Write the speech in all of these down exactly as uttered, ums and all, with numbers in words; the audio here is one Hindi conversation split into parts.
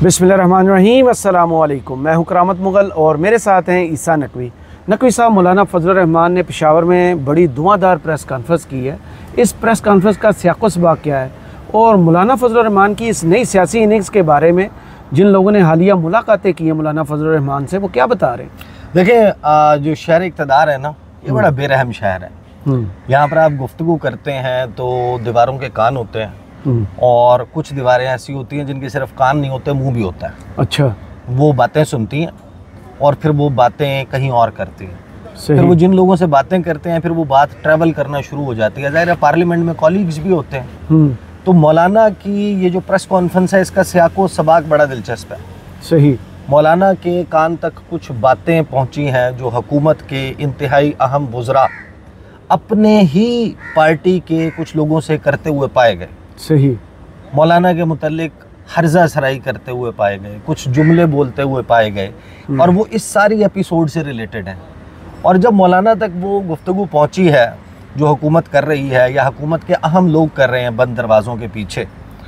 बिस्मिल्लाहिर्रहमानिर्रहीम, अस्सलामु अलैकुम। मैं हूं करामत मुग़ल और मेरे साथ हैं ईसा नकवी। नकवी साहब, मौलाना फजलुर रहमान ने पेशावर में बड़ी धुआंधार प्रेस कॉन्फ्रेंस की है। इस प्रेस कॉन्फ्रेंस का सियाक़ो-सबा क्या है और मौलाना फजलुर रहमान की इस नई सियासी इनिंग्स के बारे में जिन लोगों ने हालिया मुलाकातें की हैं मौलाना फजलुर रहमान से, वो क्या बता रहे हैं? देखें, जो शहर इक़्तिदार है ना, ये बड़ा बेरहम शहर है। यहाँ पर आप गुफ्तगू करते हैं तो दीवारों के कान होते हैं और कुछ दीवारें ऐसी होती हैं जिनके सिर्फ कान नहीं होते, मुंह भी होता है। अच्छा। वो बातें सुनती हैं और फिर वो बातें कहीं और करती हैं। फिर वो जिन लोगों से बातें करते हैं फिर वो बात ट्रैवल करना शुरू हो जाती है। ज़ाहिर है पार्लियामेंट में कॉलीग्स भी होते हैं। तो मौलाना की ये जो प्रेस कॉन्फ्रेंस है, इसका सियाक़ो सबाक़ बड़ा दिलचस्प है। सही। मौलाना के कान तक कुछ बातें पहुँची हैं जो हुकूमत के इंतहाई अहम वज़रा अपने ही पार्टी के कुछ लोगों से करते हुए पाए गए। सही। मौलाना के मुतल्लिक हर्जा सराई करते हुए पाए गए, कुछ जुमले बोलते हुए पाए गए और वो इस सारी एपिसोड से रिलेटेड हैं। और जब मौलाना तक वो गुफ्तगू पहुंची है जो हुकूमत कर रही है या हुकूमत के अहम लोग कर रहे हैं बंद दरवाज़ों के पीछे,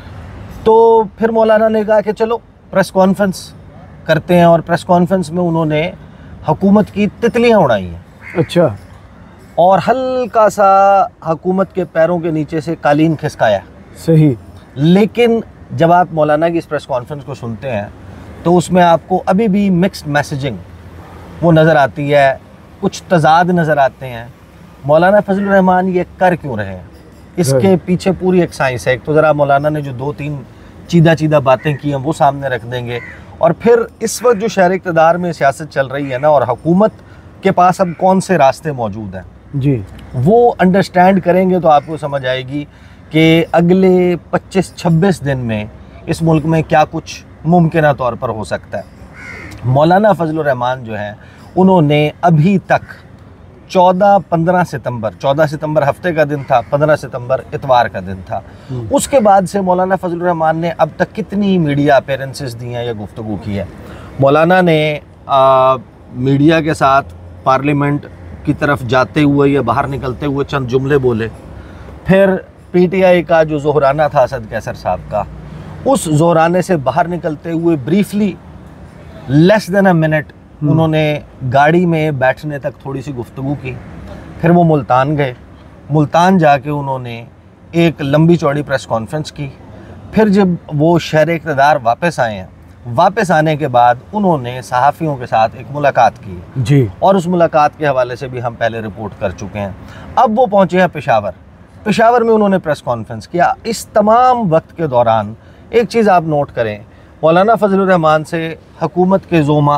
तो फिर मौलाना ने कहा कि चलो प्रेस कॉन्फ्रेंस करते हैं। और प्रेस कॉन्फ्रेंस में उन्होंने हुकूमत की तितलियाँ उड़ाई हैं। अच्छा। और हल्का सा हुकूमत के पैरों के नीचे से कालीन खिसकाया। सही। लेकिन जब आप मौलाना की इस प्रेस कॉन्फ्रेंस को सुनते हैं तो उसमें आपको अभी भी मिक्स्ड मैसेजिंग वो नज़र आती है, कुछ तजाद नज़र आते हैं। मौलाना फजलुर रहमान ये कर क्यों रहे हैं, इसके पीछे पूरी एक साइंस है। एक तो ज़रा मौलाना ने जो दो तीन चीदा चीदा बातें की हैं वो सामने रख देंगे, और फिर इस वक्त जो शहर इक़्तिदार में सियासत चल रही है ना, और हुकूमत के पास अब कौन से रास्ते मौजूद हैं जी, वो अंडरस्टैंड करेंगे तो आपको समझ आएगी कि अगले पच्चीस छब्बीस दिन में इस मुल्क में क्या कुछ मुमकिन तौर पर हो सकता है। मौलाना फजलुर रहमान जो हैं, उन्होंने अभी तक चौदह पंद्रह सितंबर चौदह सितंबर हफ्ते का दिन था, पंद्रह सितंबर इतवार का दिन था, उसके बाद से मौलाना फजलुर रहमान ने अब तक कितनी मीडिया अपीयरेंसेस दी हैं या गुफ्तगू की है। मौलाना ने आ, मीडिया के साथ पार्लियामेंट की तरफ जाते हुए या बाहर निकलते हुए चंद जुमले बोले। फिर पीटीआई का जो ज़ोहराना था असद कैसर साहब का, उस ज़ोहराने से बाहर निकलते हुए briefly less than a minute उन्होंने गाड़ी में बैठने तक थोड़ी सी गुफ्तगू की। फिर वो मुल्तान गए, मुल्तान जाके उन्होंने एक लंबी चौड़ी प्रेस कॉन्फ्रेंस की। फिर जब वो शहर इक़्तिदार वापस आए हैं, वापस आने के बाद उन्होंने सहाफ़ियों के साथ एक मुलाकात की जी, और उस मुलाकात के हवाले से भी हम पहले रिपोर्ट कर चुके हैं। अब वो पहुँचे हैं पेशावर। पेशावर में उन्होंने प्रेस कॉन्फ्रेंस किया। इस तमाम वक्त के दौरान एक चीज़ आप नोट करें, मौलाना फजलुर रहमान से हुकूमत के ज़ोमा,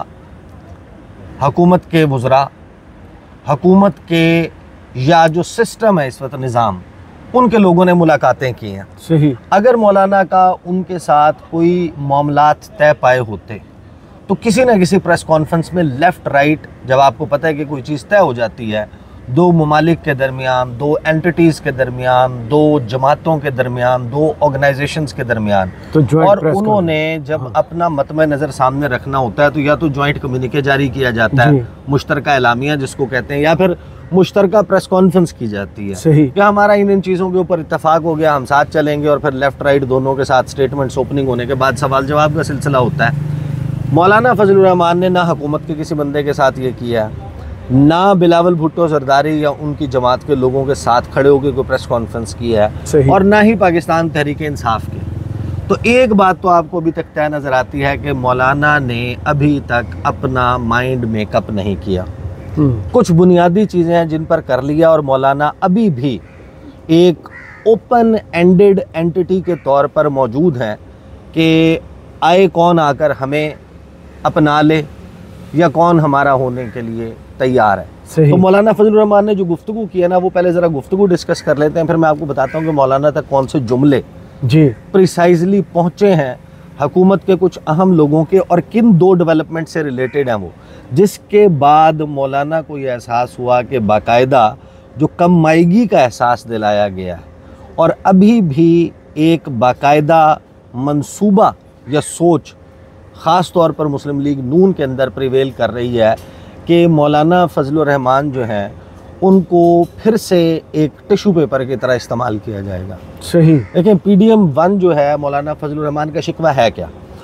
हुकूमत के वज़रा, हुकूमत के या जो सिस्टम है इस वक्त निज़ाम, उनके लोगों ने मुलाकातें की हैं। सही। अगर मौलाना का उनके साथ कोई मामलात तय पाए होते तो किसी न किसी प्रेस कॉन्फ्रेंस में लेफ़्ट राइट, जब आपको पता है कि कोई चीज़ तय हो जाती है दो ममालिक के दरमियान, दो एंटिटीज़ के दरमियान, दो जमातों के दरमियान, दो ऑर्गेनाइजेशंस के दरमियान, तो और उन्होंने जब हाँ। अपना मतमे नज़र सामने रखना होता है तो या तो जॉइंट कम्युनिके जारी किया जाता है, मुश्तरका एलामिया जिसको कहते हैं, या फिर मुश्तरका प्रेस कॉन्फ्रेंस की जाती है। सही। या हमारा इन इन चीज़ों के ऊपर इत्तफाक हो गया, हम साथ चलेंगे, और फिर लेफ़्ट राइट दोनों के साथ स्टेटमेंट्स ओपनिंग होने के बाद सवाल जवाब का सिलसिला होता है। मौलाना फजलुर रहमान ने ना हुकूमत के किसी बंदे के साथ ये किया, ना बिलावल भुट्टो जरदारी या उनकी जमात के लोगों के साथ खड़े होकर कोई प्रेस कॉन्फ्रेंस की है, और ना ही पाकिस्तान तहरीक इंसाफ के। तो एक बात तो आपको अभी तक तय नज़र आती है कि मौलाना ने अभी तक अपना माइंड मेकअप नहीं किया। कुछ बुनियादी चीज़ें हैं जिन पर कर लिया, और मौलाना अभी भी एक ओपन एंडेड एंटिटी के तौर पर मौजूद हैं कि आए कौन आकर हमें अपना ले या कौन हमारा होने के लिए तैयार है। सही। तो मौलाना फजलुर रहमान ने जो गुफ्तगू किया ना, वो पहले ज़रा गुफ्तगू डिस्कस कर लेते हैं, फिर मैं आपको बताता हूँ कि मौलाना तक कौन से जुमले जी प्रिसाइजली पहुँचे हैं हुकूमत के कुछ अहम लोगों के, और किन दो डेवलपमेंट से रिलेटेड हैं वो, जिसके बाद मौलाना को ये एहसास हुआ कि बाकायदा जो कम मायगी का एहसास दिलाया गया है, और अभी भी एक बाकायदा मंसूबा या सोच ख़ास तौर पर मुस्लिम लीग नून के अंदर प्रिवेल कर रही है कि मौलाना फजलुर रहमान जो हैं उनको फिर से एक टिशू पेपर की तरह इस्तेमाल किया जाएगा। सही। लेकिन पी डी एम वन जो है, मौलाना फजलुर रहमान का शिकवा है क्या?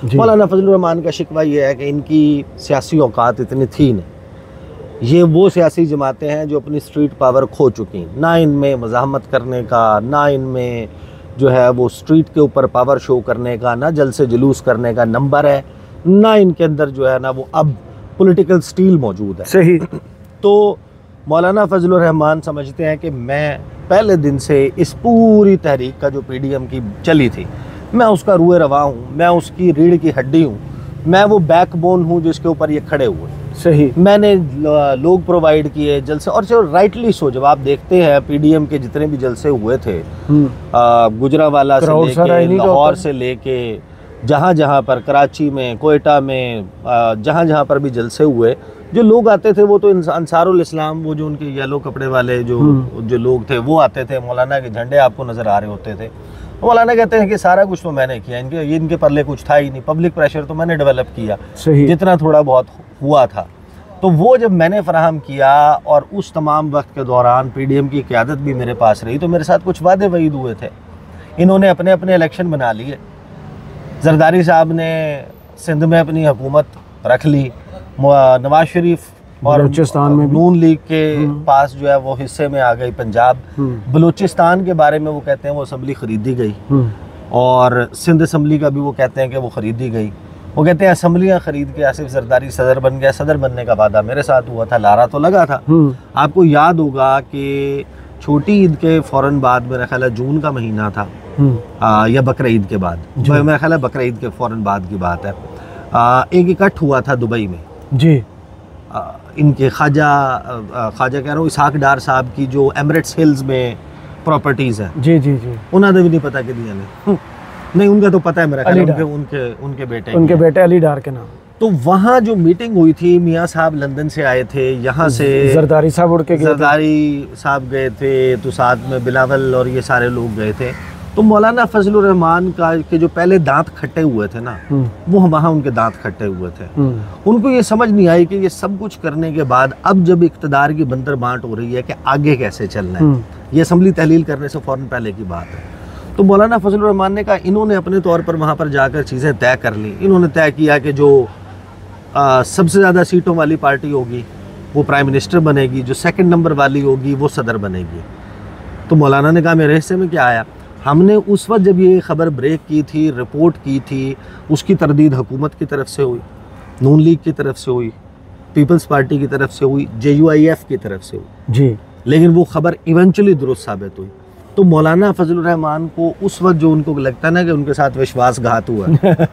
मौलाना फजलुर रहमान का शिकवा ये है कि इनकी सियासी औकात इतनी थी नहीं। ये वो सियासी जमातें हैं जो अपनी स्ट्रीट पावर खो चुकी, ना इनमें मज़ाहमत करने का, ना इनमें जो है वो स्ट्रीट के ऊपर पावर शो करने का, ना जलसे जुलूस करने का नंबर है, ना इनके अंदर जो है ना वो अब पॉलिटिकल स्टील मौजूद है। सही। तो मौलाना फजलुर रहमान समझते हैं कि मैं पहले दिन से इस पूरी तहरीक का जो पीडीएम की चली थी, मैं उसका रूए रवा हूँ, मैं उसकी रीढ़ की हड्डी हूँ, मैं वो बैकबोन हूँ जिसके ऊपर ये खड़े हुए। सही। मैंने लोग प्रोवाइड किए जलसे, और जो राइटली सो जब आप देखते हैं पीडीएम के जितने भी जलसे हुए थे, गुजरावाला से लेके लाहौर से लेके जहाँ जहाँ पर, कराची में, कोयटा में, जहाँ जहाँ पर भी जलसे हुए, जो लोग आते थे वो तो अंसारुल इस्लाम, वो जो उनके येलो कपड़े वाले जो जो लोग थे वो आते थे, मौलाना के झंडे आपको नज़र आ रहे होते थे। मौलाना कहते हैं कि सारा कुछ तो मैंने किया, इनके ये इनके पल्ले कुछ था ही नहीं, पब्लिक प्रेशर तो मैंने डेवलप किया। सही। जितना थोड़ा बहुत हुआ था तो वो जब मैंने फराहम किया, और उस तमाम वक्त के दौरान पीडीएम की क़यादत भी मेरे पास रही, तो मेरे साथ कुछ वादे वईद हुए थे। इन्होंने अपने अपने इलेक्शन बना लिए, जरदारी साहब ने सिंध में अपनी हुकूमत रख ली, नवाज शरीफ और बलूचिस्तान में नून लीग के पास जो है वो हिस्से में आ गई पंजाब। बलूचिस्तान के बारे में वो कहते हैं वो असम्बली ख़रीदी गई, और सिंध असम्बली का भी वो कहते हैं कि वो ख़रीदी गई। वो कहते हैं असम्बलियाँ ख़रीद के आसिफ जरदारी सदर बन गया। सदर बनने का वादा मेरे साथ हुआ था, लारा तो लगा था। आपको याद होगा कि छोटी ईद के फ़ौरन बाद, मेरा ख्याल है जून का महीना था, आ, या बकर ईद के बाद, मेरा ख्याल है बकर ईद के फ़ौरन बाद की बात है, आ, एक इकट्ठ हुआ था दुबई में जी। आ, इनके ख्वाजा ख्वाजा कह रहा हूँ इसहाक डार साहब की जो एमिरेट्स हिल्स में प्रॉपर्टीज़ हैं जी जी जी उन्होंने भी नहीं पता कि दिया नहीं नहीं उनका तो पता है मेरा ख्याल, उनके उनके उनके बेटे उनके बेटे अली डार के नाम। तो वहाँ जो मीटिंग हुई थी, मियाँ साहब लंदन से आए थे, यहाँ से जरदारी साहब उड़ के गए, जरदारी साहब गए थे, तो साथ में बिलावल और ये सारे लोग गए थे। तो मौलाना फजलुर रहमान का के जो पहले दांत खट्टे हुए थे ना, वो वहाँ उनके दांत खट्टे हुए थे। उनको ये समझ नहीं आई कि ये सब कुछ करने के बाद अब जब इक़्तिदार की बंदर बांट हो रही है कि आगे कैसे चलना है, ये असम्बली तहलील करने से फ़ौरन पहले की बात है। तो मौलाना फजलुर रहमान ने कहा, इन्होंने अपने तौर पर वहाँ पर जाकर चीज़ें तय कर ली। इन्होंने तय किया कि जो आ, सबसे ज़्यादा सीटों वाली पार्टी होगी वो प्राइम मिनिस्टर बनेगी, जो सेकंड नंबर वाली होगी वो सदर बनेगी। तो मौलाना ने कहा, मेरे हिस्से में क्या आया? हमने उस वक्त जब ये खबर ब्रेक की थी, रिपोर्ट की थी, उसकी तरदीद हुकूमत की तरफ से हुई, नून लीग की तरफ से हुई, पीपल्स पार्टी की तरफ से हुई, जे यू आई एफ की तरफ से हुई जी, लेकिन वो खबर इवेंचुअली दुरुस्त साबित हुई। तो मौलाना फजलुर रहमान को उस वक्त जो उनको लगता है ना कि उनके साथ विश्वासघात हुआ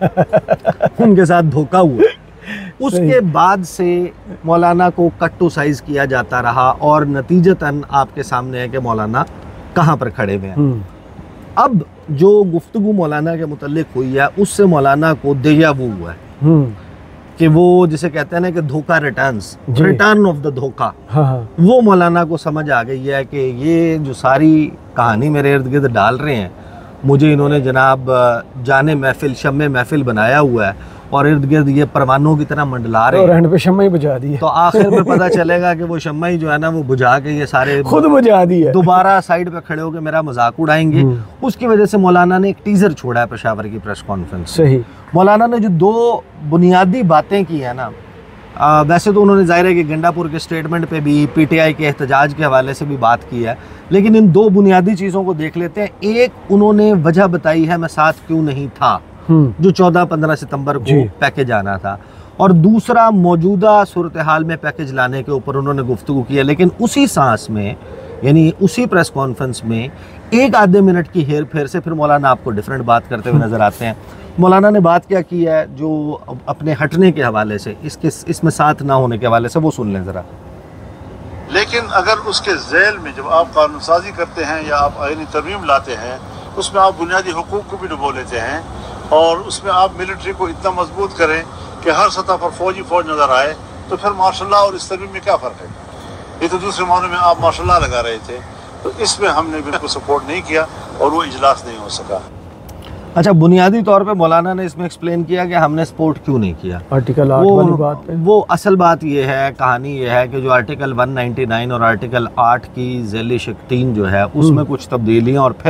उनके साथ धोखा हुआ, उसके बाद से मौलाना को कट टू साइज किया जाता रहा, और नतीजतन आपके सामने है कि मौलाना कहाँ पर खड़े हुए हैं। अब जो गुफ्तगू मौलाना के मुतालिक हुई है, उससे मौलाना को देया वो हुआ है कि वो जिसे कहते हैं ना कि धोखा रिटर्न्स, रिटर्न ऑफ द धोखा, वो मौलाना को समझ आ गई है कि ये जो सारी कहानी मेरे इर्द गिर्द डाल रहे हैं, मुझे इन्होंने जनाब जाने महफिल शम्मे महफिल बनाया हुआ है, और इर्द गिर्द ये परवानों की तरह मंडला रहे हैं, और पे शम्मा ही बुझा दी है। तो आखिर में पता चलेगा कि वो शम्मा ही जो है ना वो बुझा के ये सारे खुद बुझा दी है, दोबारा साइड पे खड़े होकर मेरा मजाक उड़ाएंगे। उसकी वजह से मौलाना ने एक टीजर छोड़ा है पेशावर की प्रेस कॉन्फ्रेंस। सही। मौलाना ने जो दो बुनियादी बातें की है ना, आ, वैसे तो उन्होंने जाहिर है कि गंडापुर के स्टेटमेंट पे भी, पीटीआई के एहतजाज के हवाले से भी बात की है, लेकिन इन दो बुनियादी चीज़ों को देख लेते हैं। एक, उन्होंने वजह बताई है मैं साथ क्यों नहीं था, जो चौदह पंद्रह सितंबर को पैकेज आना था, और दूसरा मौजूदा सूरत हाल में पैकेज लाने के ऊपर उन्होंने गुफ्तगू की है। लेकिन उसी सांस में, यानी उसी प्रेस कॉन्फ्रेंस में एक आधे मिनट की हेर फेर से फिर मौलाना आपको डिफरेंट बात करते हुए नजर आते हैं। मौलाना ने बात क्या की है जो अपने हटने के हवाले से, इसके इसमें साथ ना होने के हवाले से, वो सुन लें ज़रा। लेकिन अगर उसके झेल में जब आप कानून साजी करते हैं या आप आईनी तरमीम लाते हैं, उसमें आप बुनियादी हुकूक को भी डुबो लेते हैं, और उसमें आप मिलिट्री को इतना मजबूत करें कि हर सतह पर फौजी फौज नज़र आए, तो फिर मार्शल लॉ और इस तरमीम में क्या फ़र्क है? ये तो दूसरे मामले में आप मार्शल लॉ लगा रहे थे, तो इसमें हमने बिल्कुल सपोर्ट नहीं किया और वो इजलास नहीं हो सका। अच्छा, बुनियादी तौर पे मौलाना ने इसमें एक्सप्लेन किया कि हमने सपोर्ट क्यों नहीं किया। आर्टिकल आठ वाली बात पे। वो असल बात ये है, कहानी ये है कि जो आर्टिकल एक सौ निन्यानवे और आर्टिकल आठ की झैली शिक तीन जो है उसमें कुछ तब्दीलियाँ और फिर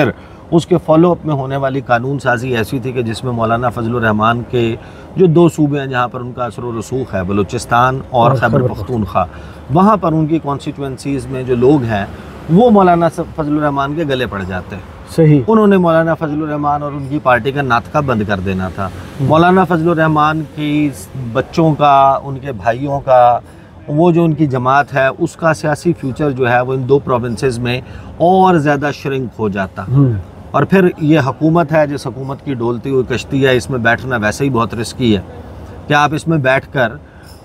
उसके फॉलोअप में होने वाली कानून साजी ऐसी थी कि जिसमें मौलाना फजलुर रहमान के जो दो सूबे हैं जहाँ पर उनका असर व रसूख है, बलूचिस्तान और खैबर पख्तूनख्वा, वहाँ पर उनकी कॉन्स्टिट्यूंसीज़ में जो लोग हैं वो मौलाना फजलुर रहमान के गले पड़ जाते हैं। सही। उन्होंने मौलाना फजलुर रहमान और उनकी पार्टी का नातका बंद कर देना था। मौलाना फजलुर रहमान की बच्चों का, उनके भाइयों का, वो जो उनकी जमात है उसका सियासी फ्यूचर जो है वो इन दो प्रोविंसेस में और ज़्यादा श्रिंक हो जाता। और फिर ये हुकूमत है जिस हुकूमत की डोलती हुई कश्ती है, इसमें बैठना वैसे ही बहुत रिस्की है कि आप इसमें बैठकर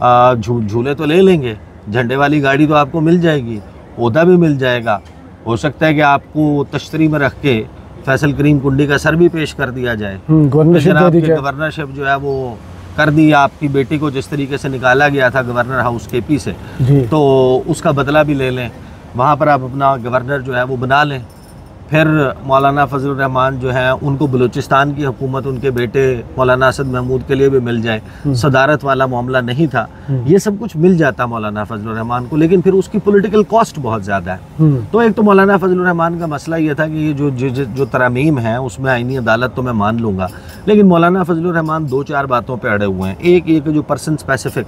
झू झूले तो ले लेंगे, झंडे वाली गाड़ी तो आपको मिल जाएगी, ओहदा भी मिल जाएगा, हो सकता है कि आपको तश्तरी में रख के फैसल करीम कुंडी का सर भी पेश कर दिया जाए, गवर्नरशिप जो है वो कर दी। आपकी बेटी को जिस तरीके से निकाला गया था गवर्नर हाउस के पी से, तो उसका बदला भी ले लें, वहाँ पर आप अपना गवर्नर जो है वो बना लें। फिर मौलाना फजलुर रहमान जो है उनको बलूचिस्तान की हुकूमत उनके बेटे मौलाना असद महमूद के लिए भी मिल जाए, सदारत वाला मामला नहीं था, ये सब कुछ मिल जाता मौलाना फजलुर रहमान को, लेकिन फिर उसकी पॉलिटिकल कॉस्ट बहुत ज़्यादा है। तो एक तो मौलाना फजलुर रहमान का मसला ये था कि ये जो जो, जो तरामीम है उसमें आईनी अदालत तो मैं मान लूँगा, लेकिन मौलाना फजलुर रहमान दो चार बातों पर अड़े हुए हैं। एक एक जो पर्सन स्पेसिफिक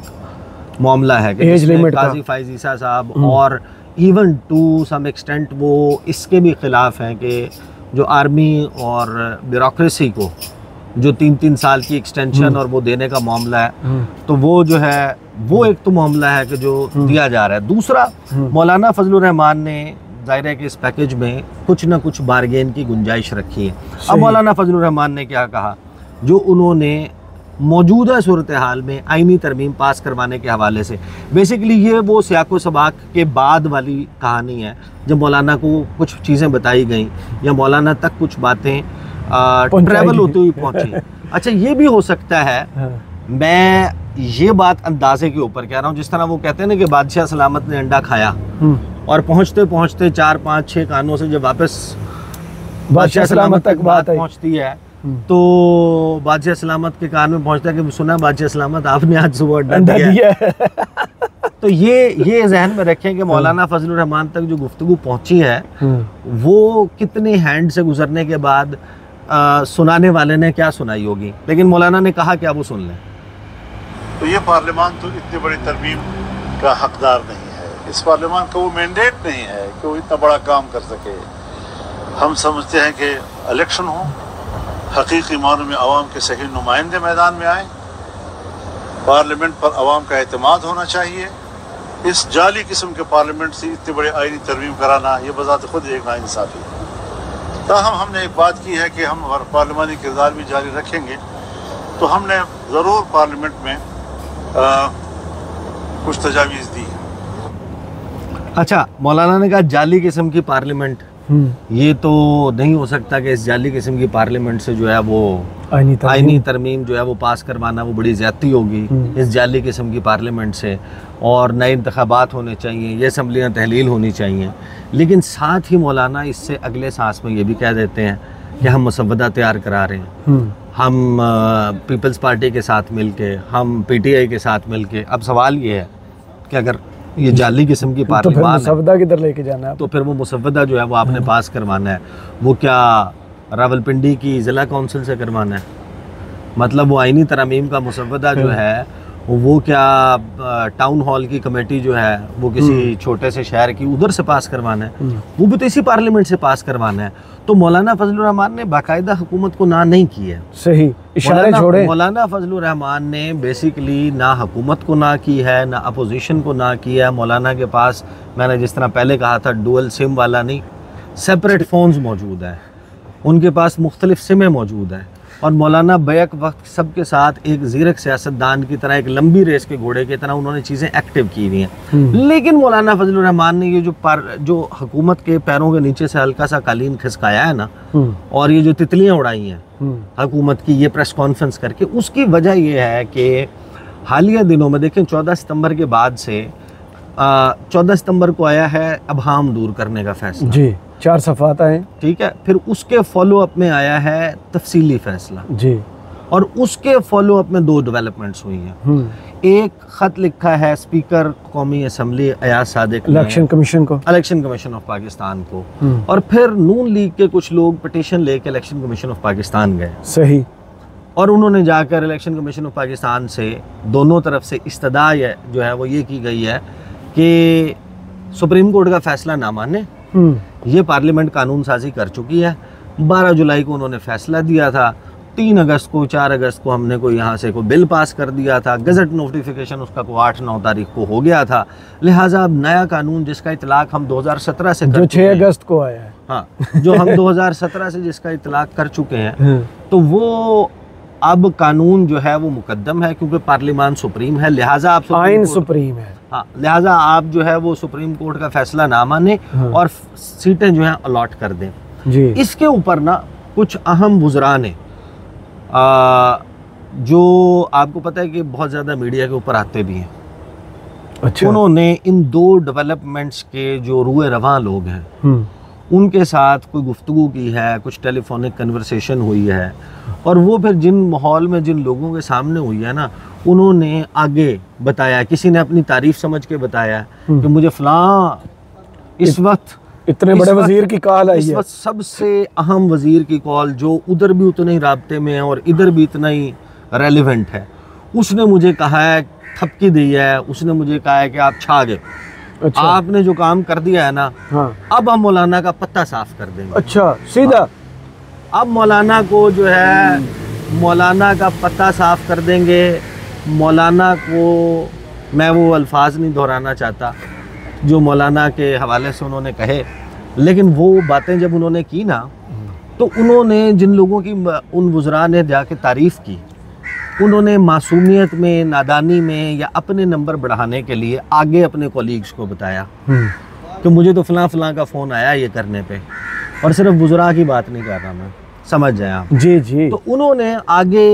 मामला है कि काजी फाइज ईसा साहब और इवन टू सम एक्सटेंट वो इसके भी ख़िलाफ़ हैं कि जो आर्मी और ब्यूरोक्रेसी को जो तीन तीन साल की एक्सटेंशन और वो देने का मामला है, तो वो जो है वो एक तो मामला है कि जो दिया जा रहा है। दूसरा, मौलाना फजलुर रहमान ने ज़ाहिर है कि इस पैकेज में कुछ ना कुछ बारगेन की गुंजाइश रखी है। अब मौलाना फजलुर रहमान ने क्या कहा, जो उन्होंने मौजूदा सूरत हाल में आइनी तरमीम पास करवाने के हवाले से, बेसिकली ये वो सियाको सबाक के बाद वाली कहानी है जब मौलाना को कुछ चीज़ें बताई गई या मौलाना तक कुछ बातें ट्रैवल होती हुई पहुँची। अच्छा, ये भी हो सकता है, मैं ये बात अंदाजे के ऊपर कह रहा हूँ, जिस तरह वो कहते हैं ना कि बादशाह सलामत ने अंडा खाया और पहुँचते पहुँचते चार पाँच छः कानों से जब वापस बादशाह सलामत तक बात पहुँचती है तो बादशाह सलामत के कान में पहुंचता है कि सुना बादशाह सलामत आपने आज सुबह अड्डा दिया है। तो ये ये जहन में रखें कि मौलाना फजलुर रहमान तक जो गुफ्तगू पहुंची है वो कितने हैंड से गुजरने के बाद आ, सुनाने वाले ने क्या सुनाई होगी, लेकिन मौलाना ने कहा कि आप वो सुन लें। तो ये पार्लियामान तो इतनी बड़ी तरमीम का हकदार नहीं है, इस पार्लियामान का वो मैंडेट नहीं है कि वो इतना बड़ा काम कर सके। हम समझते हैं कि इलेक्शन हो, हकीकी मानों में अवाम के सही नुमाइंदे मैदान में आए, पार्लियामेंट पर अवाम का एतमाद होना चाहिए। इस जाली किस्म के पार्लियामेंट से इतनी बड़ी आईनी तरमीम कराना ये बजाते खुद एक नाइंसाफ़ी है। ताहम हमने एक बात की है कि हम पार्लियामानी किरदार भी जारी रखेंगे, तो हमने ज़रूर पार्लियामेंट में आ, कुछ तजावीज़ दी। अच्छा, मौलाना ने कहा जाली किस्म की पार्लियामेंट, ये तो नहीं हो सकता कि इस जाली किस्म की पार्लियामेंट से जो है वो आईनी तरमीम जो है वो पास करवाना वो बड़ी ज़्यादती होगी इस जाली किस्म की पार्लियामेंट से, और नए इंतखाबात होने चाहिए, ये असम्बलियाँ तहलील होनी चाहिए। लेकिन साथ ही मौलाना इससे अगले सांस में ये भी कह देते हैं कि हम मसवदा तैयार करा रहे हैं, हम पीपल्स पार्टी के साथ मिल के, हम पी टी आई के साथ मिल के। अब सवाल ये है कि अगर ये जाली किस्म की पार्लियामान तो मुसवदा किधर लेके जाना है, तो फिर वो मुसवदा जो है वो आपने पास करवाना है, वो क्या रावलपिंडी की ज़िला कौंसिल से करवाना है? मतलब वो आईनी तरमीम का मुसवदा जो है वो क्या टाउन हॉल की कमेटी जो है वो किसी छोटे से शहर की उधर से पास करवाना है? वो भी तो इसी पार्लियामेंट से पास करवाना है। तो मौलाना फजलुर रहमान ने बाकायदा हुकूमत को ना नहीं की है, सही इशारे छोड़े। मौलाना फजलुर रहमान ने बेसिकली ना हुकूमत को ना की है, ना अपोजिशन को ना की है। मौलाना के पास, मैंने जिस तरह पहले कहा था, डुअल सिम वाला नहीं, सेपरेट फ़ोन्स मौजूद है, उनके पास मुख्तलिफ सिमें मौजूद हैं, और मौलाना बैक वक्त सबके साथ एक ज़ीरक सियासतदान की तरह, एक लंबी रेस के घोड़े की तरह उन्होंने चीज़ें एक्टिव की हुई हैं। लेकिन मौलाना फजलुर रहमान ने ये जो पार जो हुकूमत के पैरों के नीचे से हल्का सा कालीन खिसकाया है ना, और ये जो तितलियाँ उड़ाई हैं हुकूमत की ये प्रेस कॉन्फ्रेंस करके, उसकी वजह ये है कि हालिया दिनों में देखें चौदह सितंबर के बाद से चौदह सितंबर को आया है अबहाम दूर करने का फैसला जी, चार सफ़ात आए, ठीक है। फिर उसके फॉलो अप में आया है तफसीली फैसला जी, और उसके फॉलो अप में दो डेवलपमेंट्स हुई हैं। एक ख़त लिखा है स्पीकर कौमी असम्बली अयाज सादिक ने इलेक्शन कमीशन को, इलेक्शन कमीशन ऑफ पाकिस्तान को, और फिर नून लीग के कुछ लोग पिटीशन लेके इलेक्शन कमीशन ऑफ पाकिस्तान गए। सही। और उन्होंने जाकर इलेक्शन कमीशन ऑफ पाकिस्तान से दोनों तरफ से इस्तदा जो है वो ये की गई है कि सुप्रीम कोर्ट का फैसला ना माने, ये पार्लियामेंट कानून साजी कर चुकी है। बारह जुलाई को उन्होंने फैसला दिया था, तीन अगस्त को चार अगस्त को हमने कोई यहाँ से कोई बिल पास कर दिया था, गज़ट नोटिफिकेशन उसका को आठ नौ तारीख को हो गया था। लिहाजा अब नया कानून जिसका इतलाक हम दो हज़ार सत्रह से कर जो छह अगस्त को आया है, हाँ, जो हम दो हज़ार सत्रह से जिसका इतलाक कर चुके हैं, तो वो अब कानून जो है वो मुकद्दम है क्योंकि पार्लियामान सुप्रीम है, लिहाजा आप आइन सुप्रीम है, हाँ, लिहाजा आप जो है वो सुप्रीम कोर्ट का फैसला ना माने और सीटें जो हैं अलॉट कर दें जी। इसके ऊपर ना कुछ अहम वुज़रा ने आ, जो आपको पता है कि बहुत ज़्यादा मीडिया के ऊपर आते भी हैं, अच्छा। उन्होंने इन दो डेवलपमेंट्स के जो रूए रवां लोग हैं उनके साथ कोई गुफ्तगू की है, कुछ टेलीफोनिक कन्वर्सेशन हुई है, और वो फिर जिन माहौल में जिन लोगों के सामने हुई है ना, उन्होंने आगे बताया, किसी ने अपनी तारीफ समझ के बताया कि मुझे फ़लाँ इस वक्त इतने बड़े वजीर की कॉल आई है, इस वक्त सबसे अहम वजीर की कॉल जो उधर भी उतने ही राब्ते में है और इधर भी इतना ही रेलिवेंट है, उसने मुझे कहा है, थपकी दी है, उसने मुझे कहा है कि आप छा गए, अच्छा। आपने जो काम कर दिया है ना, हाँ। अब हम मौलाना का पत्ता साफ कर देंगे। अच्छा, सीधा हाँ। अब मौलाना को जो है मौलाना का पत्ता साफ कर देंगे। मौलाना को मैं वो अल्फाज नहीं दोहराना चाहता जो मौलाना के हवाले से उन्होंने कहे, लेकिन वो बातें जब उन्होंने की ना, तो उन्होंने जिन लोगों की उन वुज़रा ने जाके तारीफ़ की, उन्होंने मासूमियत में, नादानी में या अपने नंबर बढ़ाने के लिए आगे अपने कोलीग्स को बताया कि मुझे तो फ़लाँ फ़लाँ का फ़ोन आया ये करने पे, और सिर्फ वुज़रा की बात नहीं कर रहा मैं, समझ जाए आप जी जी। तो उन्होंने आगे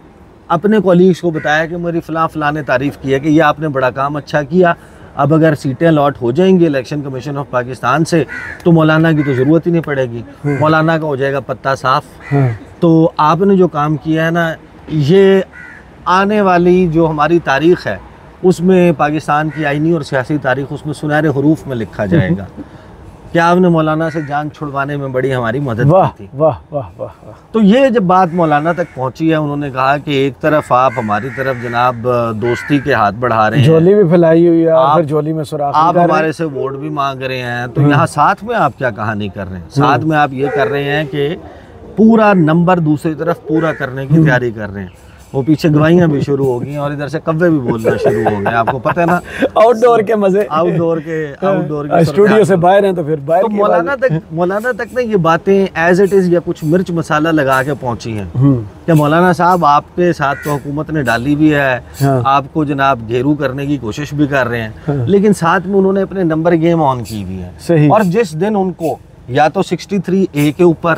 अपने कोलीग्स को बताया कि मेरी फ़लाँ फ़लाँ ने तारीफ़ की है कि ये आपने बड़ा काम अच्छा किया, अब अगर सीटें अलॉट हो जाएंगी इलेक्शन कमीशन ऑफ पाकिस्तान से तो मौलाना की तो ज़रूरत ही नहीं पड़ेगी, मौलाना का हो जाएगा पत्ता साफ़। तो आपने जो काम किया है ना, ये आने वाली जो हमारी तारीख़ है उसमें पाकिस्तान की आइनी और सियासी तारीख़ उसमें सुनहरे हरूफ में लिखा जाएगा। क्या आपने मौलाना से जान छुड़वाने में बड़ी हमारी मदद की थी। वाह वाह वाह वाह। तो ये जब बात मौलाना तक पहुंची है, उन्होंने कहा कि एक तरफ आप हमारी तरफ जनाब दोस्ती के हाथ बढ़ा रहे हैं, झोली भी फैलाई हुई है, आप, फिर झोली में सुराख, आप हमारे से वोट भी मांग रहे हैं, तो यहाँ साथ में आप क्या कहानी कर रहे हैं? साथ में आप ये कर रहे हैं कि पूरा नंबर दूसरी तरफ पूरा करने की तैयारी कर रहे हैं। वो पीछे गवाहियां भी शुरू हो गई और इधर से कव्वे भी बोलना शुरू हो गए, आपको पता है ना, आउटडोर के मजे, आउटडोर के आउटडोर के स्टूडियो से बाहर हैं तो फिर बाहर। तो मौलाना तक मौलाना तक ना ये बातें एज इट इज या कुछ मिर्च मसाला लगा के पहुंची हैं कि मौलाना साहब आपके साथ तो हुकूमत ने डाली भी है, हाँ। आपको जनाब घेरू करने की कोशिश भी कर रहे हैं, हाँ। लेकिन साथ में उन्होंने अपने नंबर गेम ऑन की हुई है। सही। और जिस दिन उनको या तो सिक्सटी थ्री ए के ऊपर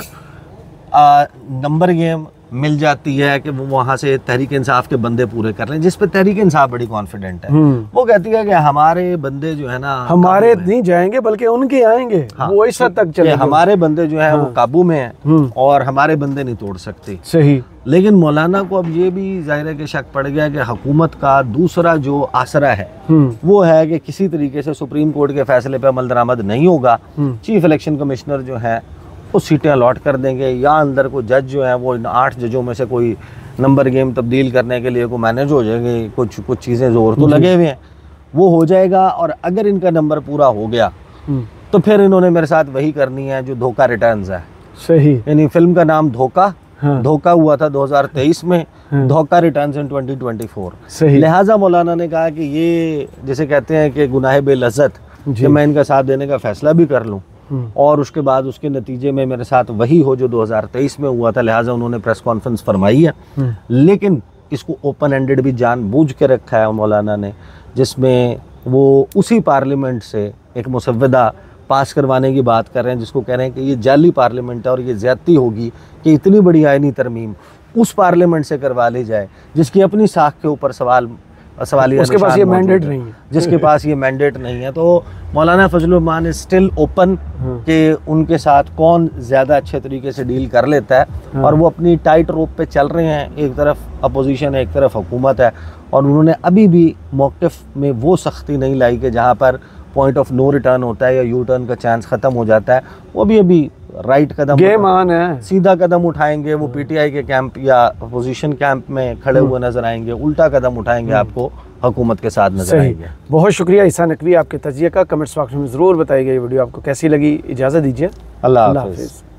नंबर गेम मिल जाती है कि वो वहाँ से तहरीक इंसाफ के बंदे पूरे कर रहे हैं, जिस पे तहरीक इंसाफ बड़ी कॉन्फिडेंट है, वो कहती है कि हमारे बंदे जो है ना हमारे नहीं जाएंगे बल्कि उनके आएंगे, हाँ, वो इस हद तक चले, हमारे बंदे जो है हाँ, वो काबू में हैं और हमारे बंदे नहीं तोड़ सकते। सही। लेकिन मौलाना को अब ये भी जाहिर है कि शक पड़ गया कि हुकूमत का दूसरा जो आसरा है वो है कि किसी तरीके से सुप्रीम कोर्ट के फैसले पे अमल दरामद नहीं होगा, चीफ इलेक्शन कमिश्नर जो है वो सीटें अलॉट कर देंगे, या अंदर को जज जो है वो इन आठ जजों में से कोई नंबर गेम तब्दील करने के लिए को मैनेज हो जाएंगे, कुछ कुछ चीज़ें जोर तो लगे हुए हैं, वो हो जाएगा। और अगर इनका नंबर पूरा हो गया तो फिर इन्होंने मेरे साथ वही करनी है जो धोखा रिटर्न्स है। सही। यानी फिल्म का नाम धोखा, हाँ। धोखा हुआ था दो हज़ार तेईस में, हाँ। धोखा returns in twenty twenty four. सही। लिहाजा मौलाना ने कहा कि ये जैसे कहते हैं कि गुनाह बेलज़्ज़त, कि मैं इनका साथ देने का फैसला भी कर लूँ और उसके बाद उसके नतीजे में मेरे साथ वही हो जो दो हज़ार तेईस में हुआ था, लिहाजा उन्होंने प्रेस कॉन्फ्रेंस फरमाई है। लेकिन इसको ओपन एंडेड भी जानबूझ के रखा है मौलाना ने, जिसमें वो उसी पार्लियामेंट से एक मुसव्वदा पास करवाने की बात कर रहे हैं जिसको कह रहे हैं कि ये जाली पार्लियामेंट है और ये ज़्यादती होगी कि इतनी बड़ी आईनी तरमीम उस पार्लियामेंट से करवा ली जाए जिसकी अपनी साख के ऊपर सवाल सवालिया उसके पास ये मैंडेट नहीं है, जिसके पास ये मैंडेट नहीं है। तो Maulana Fazlur Rahman is still open कि उनके साथ कौन ज़्यादा अच्छे तरीके से डील कर लेता है। और वो अपनी टाइट रोप पे चल रहे हैं, एक तरफ अपोजिशन है, एक तरफ हुकूमत है, और उन्होंने अभी भी मौक़िफ़ में वो सख्ती नहीं लाई कि जहाँ पर पॉइंट ऑफ नो रिटर्न होता है या यू टर्न का चांस ख़त्म हो जाता है। वो भी अभी राइट कदम, गेम ऑन है, सीधा कदम उठाएंगे। वो पीटीआई के कैंप या अपोजिशन कैंप में खड़े हुए नजर आएंगे, उल्टा कदम उठाएंगे, आपको हुकूमत के साथ नजर आएंगे। बहुत शुक्रिया ईसा नकवी आपके तजिए का। कमेंट्स बॉक्स में ज़रूर बताइएगा ये वीडियो आपको कैसी लगी। इजाज़त दीजिए, अल्लाह हाफ़िज़।